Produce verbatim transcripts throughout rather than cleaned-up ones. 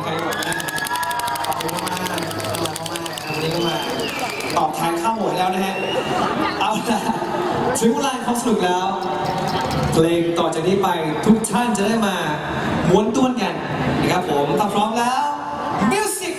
ใครหมดนะขอบคุณมากน่ารักมากวันนี้ก็มาตอบแทนข้าวหมดแล้วนะฮะเอาละถึงเวลาความสนุกแล้วเพลงต่อจากนี้ไปทุกท่านจะได้มาม้วนต้วนกันนะครับผมถ้าพร้อมแล้วมิวสิก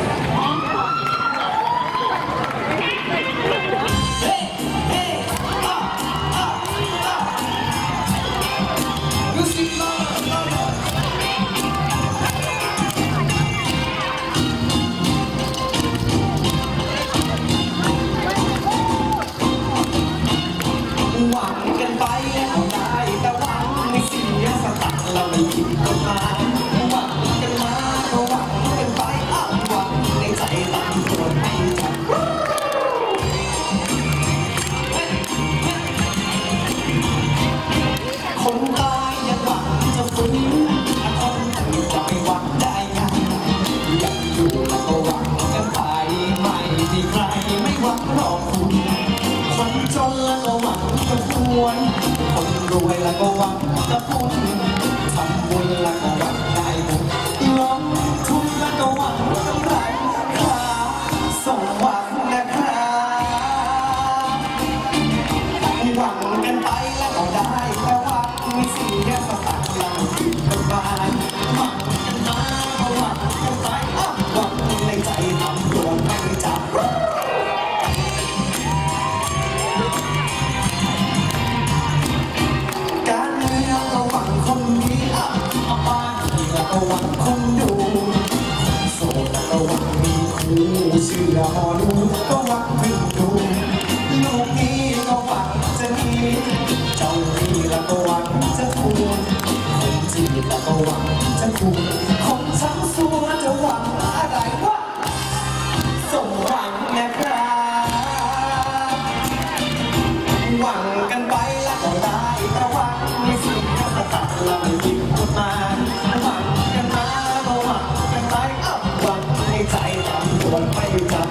หวังกันไปแล้วได้แต่หวังไม่เสียสตังค์เราไม่คิดกันมาหวังกันมาก็หวังกันไปอ้างหวังในใจตั้งตัวไม่จับคนตายยังหวังจะฟื้นคนตื่นจะไม่หวังได้ยังยังอยู่แล้วก็หวังกันไปไม่มีใครไม่หวังรอคุณคนจนแล้วก็หวังจะรวยคนรวยแล้วก็หวังจะพูดทำบุญแล้วก็หวังได้บุญลงทุนแล้วก็หวังกำไรครับส่งหวังนะครับหวังกันไปแล้วก็ได้แต่หวังไม่เสียสตังค์เราคิดกันไปหวังกันมาก็หวังกันไปหวังในใจทำตัวไม่จับการเมืองก็หวังคนนี้เอาบ้านแล้วก็หวังคนดูโสดแล้วก็หวังมีคู่เชื่อหมอดูก็หวังพึ่งดูลูกนี้ก็หวังจะมีเจ้านี่แล้วก็หวังจะถูกคนจีบแล้วก็หวังจะถูกคนช้ำซัวจะหวังอะไรวะสมหวังนะครับหวังกันไปแล้วก็ได้แต่หวังไม่เสียสตังค์เราไม่คิดกันมาหวังกันมาก็หวังกันไปหวังในใจทำตัวไม่จับ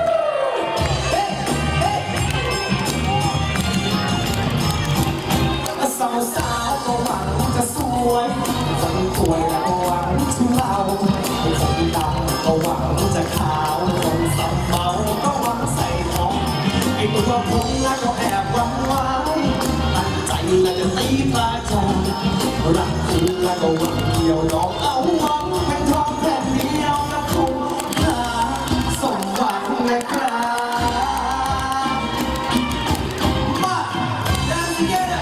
สาวสาวก็หวังจะสวยคนสวยแล้วก็หวังทุเลาคนดำก็หวังจะขาวคนสาวเมาก็หวังใส่ทองไอตัวผมแล้วก็แอบหวังไว้ตั้งใจแล้วจะตีปลาจองรักคุณแล้วก็หวังเดียวน้องเอาหวังเป็นทองแผ่นเดียวนะคุณนะสมหวังนะครับมา dance together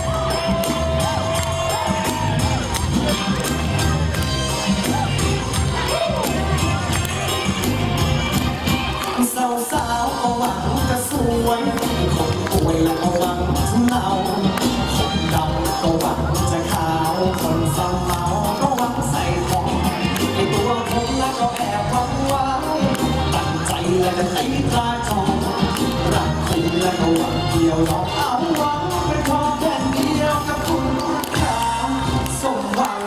สาวสาวก็หวังจะสวยคนป่วยแล้วก็หวังทุเลาคนดำก็หวังจะขาวคนสาวเมาก็หวังใส่ทองไอตัวผมแล้วก็แอบหวังไว้ตั้งใจแล้วจะตีปลาจองรักคุณแล้วก็หวังเดียวน้องเอาหวังเป็นทองแผ่นเดียวกับคุณครับสมหวัง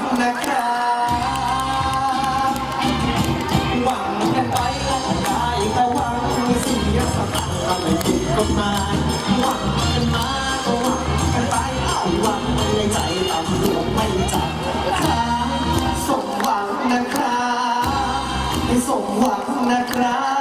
นะครับหวังกันไปแล้วก็ได้แต่หวังไม่เสียสตังค์เราไม่ผิดกฎหมายหวังกันมาก็หวังกันไปหวังในใจตำรวจไม่จับครับสมหวังนะครับสมหวังนะครับ